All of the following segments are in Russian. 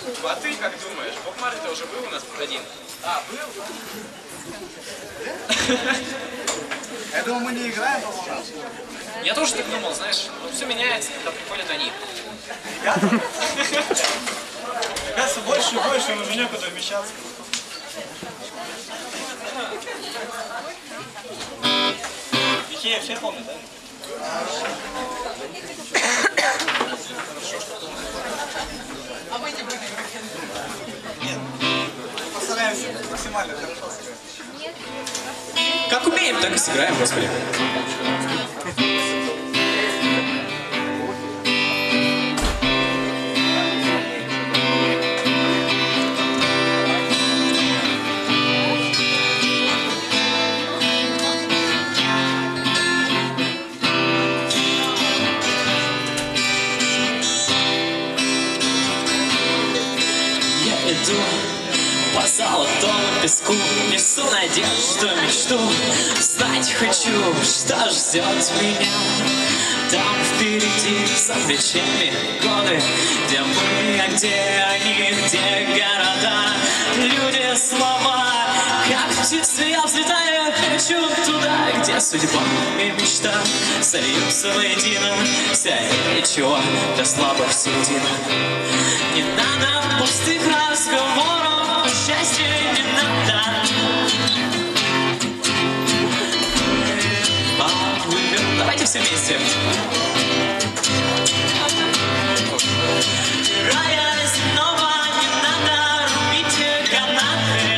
А ты как думаешь, Боб Марли-то уже был у нас один? А, был? Я думал, мы не играем сейчас. Я тоже так думал, знаешь, но все меняется, когда приходят они. Кажется, больше и больше, им уже некуда вмещаться. Икея все помнят, да? А мы не будем. Нет. Постараемся максимально хорошо сыграть. Как умеем, так и сыграем, господи. Иду по золотому песку, несу надежду, мечту. Знать хочу, что ждет меня. Там впереди, за плечами годы, где мы, а где они, где города, люди, слова. Как птицы я взлетаю, хочу туда, где судьба и мечта сольются воедино. Вся и ничего для слабых середина. Не надо пустых разговоров, счастья не надо. Давайте все вместе. Рая снова не надо рубить канаты.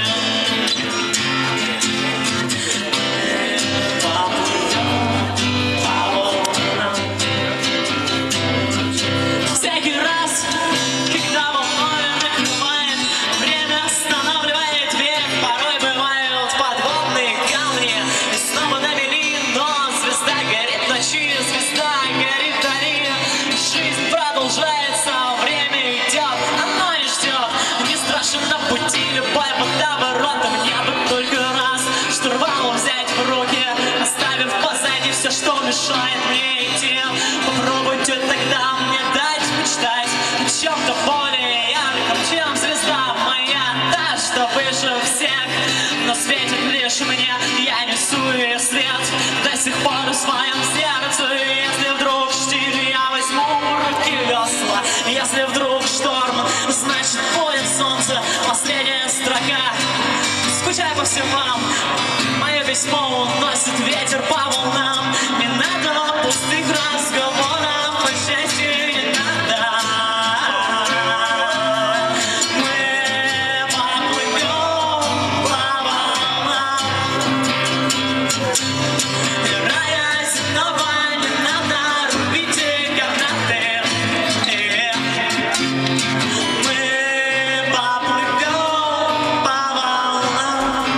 Всякий раз, когда волною накрывает, время останавливает век. Порой бывают подводные камни, и снова на мели, но звезда горит в ночи, звезда горит вдали. Жизнь продолжается, время идет, оно не ждет. Не страшен на пути любой водоворот. Мне бы только раз штурвал взять в руки, оставив позади все, что мешает мне идти. Попробуйте тогда мне дать мечтать о чем-то более ярком, чем звезда моя, та, что выше всех, но светит лишь мне. Я несу ее свет до сих пор в своем сердце. Если вдруг штиль, я возьму в руки весла. Если вдруг шторм, значит будет солнце. Последняя строка, скучай по всем вам. Мое письмо уносит ветер по волнам. Не надо пустых разговоров, по счастью не надо. Мы поплывем по волнам. Рая снова не надо рубить канаты. Мы поплывем по волнам.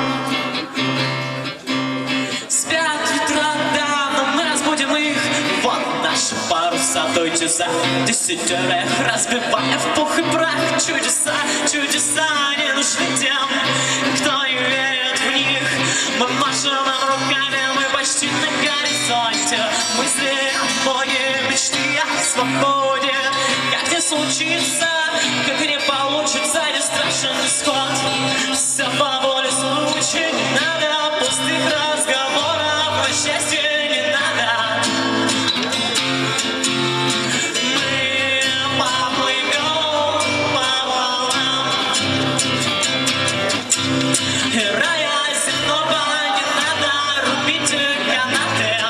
Спят ветра, да, но мы разбудим их. Вот наши паруса, дуйте за десятерых, разбивая в пух и прах. Чудеса, чудеса не нужны тем, кто не верит в них. Мы машем руками, мы почти на горизонте. Мысли о Боге, мечты о свободе. Как не случится, как не получится, не страшен исход. Все по воле случая, не надо пустых разговоров, по счастью не надо. Мы поплывем по волнам. Рая снова не надо рубить канаты.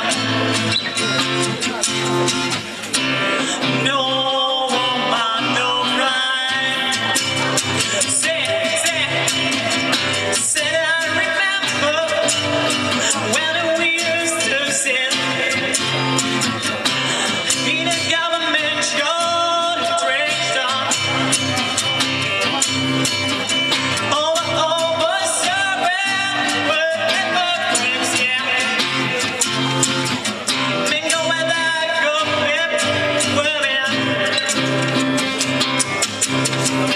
No woman, no cry. Say I remember when we used to sit in a government yard and drink some over serving whatever drinks, yeah. Mingle with that good whip women.